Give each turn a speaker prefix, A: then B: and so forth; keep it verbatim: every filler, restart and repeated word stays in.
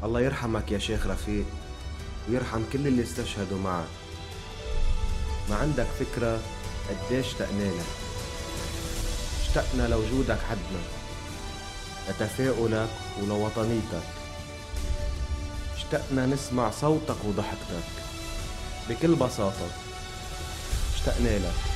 A: الله يرحمك يا شيخ رفيق، ويرحم كل اللي استشهدوا معك. ما عندك فكرة قديش اشتقنا لك، اشتقنا لوجودك حدنا، لتفاؤلك ولوطنيتك، اشتقنا نسمع صوتك وضحكتك. بكل بساطة اشتقنا لك.